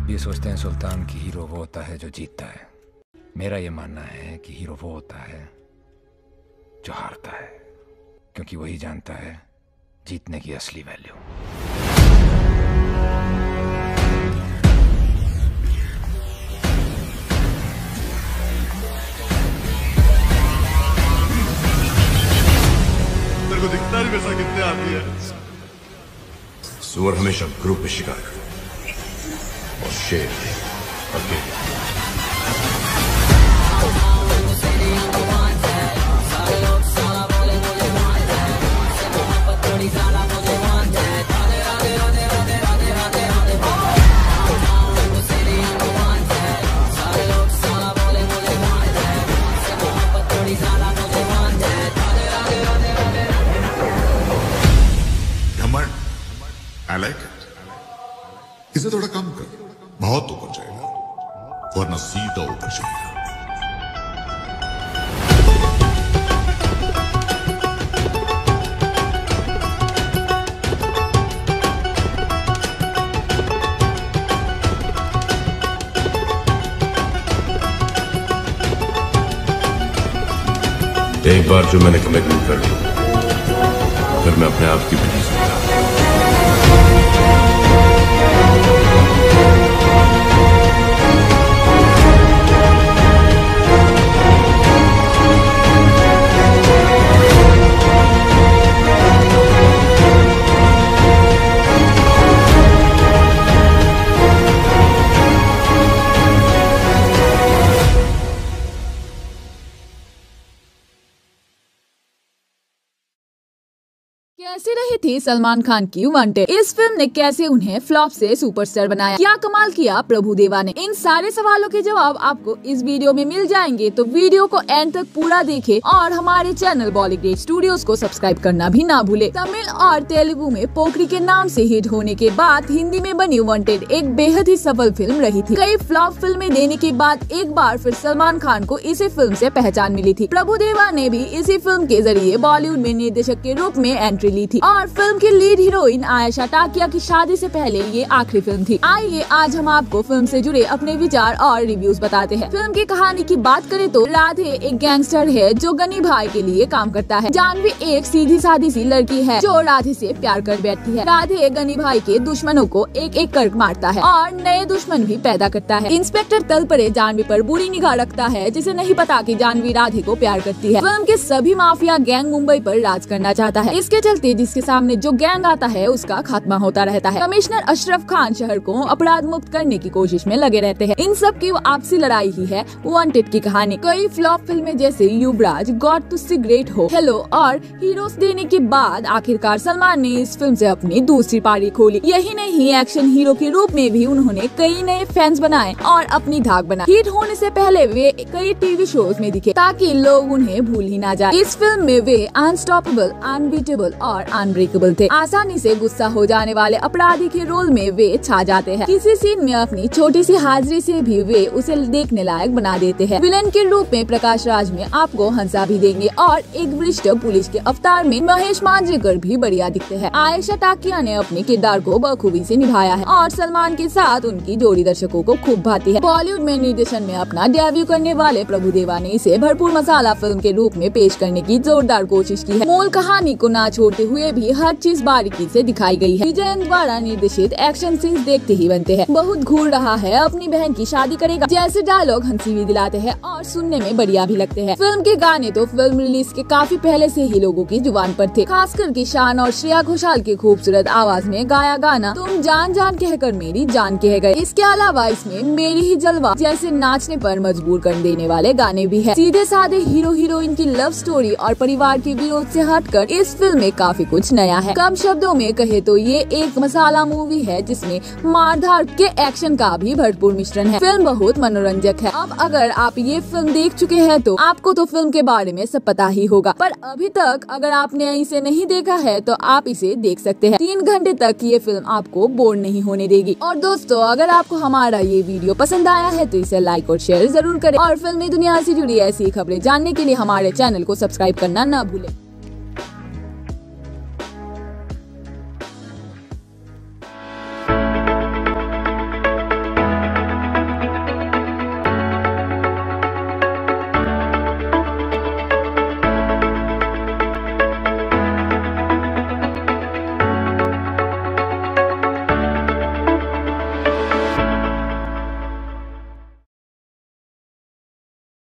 ये सोचते हैं सुल्तान की हीरो वो होता है जो जीतता है। मेरा ये मानना है कि हीरो वो होता है जो हारता है, क्योंकि वही जानता है जीतने की असली वैल्यू। तेरे को दिखता नहीं पैसा कितने आती है। सुअर हमेशा ग्रुप में शिकार करता और शेर अकेले। I like it. इसे थोड़ा कम कर, बहुत ऊपर जाएगा, वरना सीधा ऊपर जाएगा। एक बार जो मैंने कमिटमेंट कर ली, फिर मैं अपने आप की भी नहीं सुनता। कैसी रही थी सलमान खान की वांटेड? इस फिल्म ने कैसे उन्हें फ्लॉप से सुपरस्टार बनाया? क्या कमाल किया प्रभुदेवा ने? इन सारे सवालों के जवाब आपको इस वीडियो में मिल जाएंगे, तो वीडियो को एंड तक पूरा देखें और हमारे चैनल बॉलीग्रेड स्टूडियोज को सब्सक्राइब करना भी ना भूले। तमिल और तेलुगु में पोखरी के नाम से हिट होने के बाद हिंदी में बनी वांटेड एक बेहद ही सफल फिल्म रही थी। कई फ्लॉप फिल्में देने के बाद एक बार फिर सलमान खान को इसी फिल्म से पहचान मिली थी। प्रभुदेवा ने भी इसी फिल्म के जरिए बॉलीवुड में निर्देशक के रूप में एंट्री ली थी और फिल्म की लीड हीरोइन आयशा टाकिया की शादी से पहले ये आखिरी फिल्म थी। आइए आज हम आपको फिल्म से जुड़े अपने विचार और रिव्यूज बताते हैं। फिल्म की कहानी की बात करें तो राधे एक गैंगस्टर है जो गनी भाई के लिए काम करता है। जानवी एक सीधी सादी सी लड़की है जो राधे से प्यार कर बैठती है। राधे गनी भाई के दुश्मनों को एक एक कर मारता है और नए दुश्मन भी पैदा करता है। इंस्पेक्टर तलपरे जानवी पर बुरी निगाह रखता है, जिसे नहीं पता कि जानवी राधे को प्यार करती है। फिल्म के सभी माफिया गैंग मुंबई पर राज करना चाहता है। इसके चलते जिसके सामने जो गैंग आता है उसका खात्मा होता रहता है। कमिश्नर अशरफ खान शहर को अपराध मुक्त करने की कोशिश में लगे रहते हैं। इन सब की आपसी लड़ाई ही है वांटेड की कहानी। कई फ्लॉप फिल्में जैसे Yuvvraaj, God Tussi great Ho, Hello और हीरोज देने के बाद आखिरकार सलमान ने इस फिल्म से अपनी दूसरी पारी खोली। यही नहीं, एक्शन हीरो के रूप में भी उन्होंने कई नए फैंस बनाए और अपनी धाक बनाई। हिट होने से पहले वे कई टीवी शोज में दिखे ताकि लोग उन्हें भूल ही ना जाए। इस फिल्म में वे अनस्टॉपेबल, अनबीटेबल और अनब्रेकेबल थे। आसानी से गुस्सा हो जाने वाले अपराधी के रोल में वे छा जाते हैं। किसी सीन में अपनी छोटी सी हाजिरी से भी वे उसे देखने लायक बना देते हैं। विलन के रूप में प्रकाश राज में आपको हंसा भी देंगे और एक वरिष्ठ पुलिस के अवतार में महेश मांजरेकर भी बढ़िया दिखते हैं। आयशा टाकिया ने अपने किरदार को बखूबी से निभाया है और सलमान के साथ उनकी जोड़ी दर्शकों को खूब भाती है। बॉलीवुड में निर्देशन में अपना डेब्यू करने वाले प्रभुदेवा ने इसे भरपूर मसाला फिल्म के रूप में पेश करने की जोरदार कोशिश की है। मूल कहानी को ना छोड़ते हुए भी हर चीज बारीकी से दिखाई गई है। विजयन द्वारा निर्देशित एक्शन सीन्स देखते ही बनते हैं। बहुत घूर रहा है, अपनी बहन की शादी करेगा जैसे डायलॉग हंसी भी दिलाते हैं और सुनने में बढ़िया भी लगते हैं। फिल्म के गाने तो फिल्म रिलीज के काफी पहले से ही लोगों की जुबान पर थे। खासकर की शान और श्रेया घोषाल की खूबसूरत आवाज में गाया गाना तुम जान जान कहकर मेरी जान कह गए। इसके अलावा इसमें मेरी ही जलवा जैसे नाचने पर मजबूर कर देने वाले गाने भी है। सीधे साधे हीरो हीरोइन की लव स्टोरी और परिवार के विरोध से हटकर इस फिल्म में काफी कुछ नया है। कम शब्दों में कहे तो ये एक मसाला मूवी है जिसमें मारधाड़ के एक्शन का भी भरपूर मिश्रण है। फिल्म बहुत मनोरंजक है। अब अगर आप ये फिल्म देख चुके हैं तो आपको तो फिल्म के बारे में सब पता ही होगा, पर अभी तक अगर आपने इसे नहीं देखा है तो आप इसे देख सकते हैं। 3 घंटे तक ये फिल्म आपको बोर नहीं होने देगी। और दोस्तों, अगर आपको हमारा ये वीडियो पसंद आया है तो इसे लाइक और शेयर जरूर करें और फिल्मी दुनिया से जुड़ी ऐसी खबरें जानने के लिए हमारे चैनल को सब्सक्राइब करना न भूलें।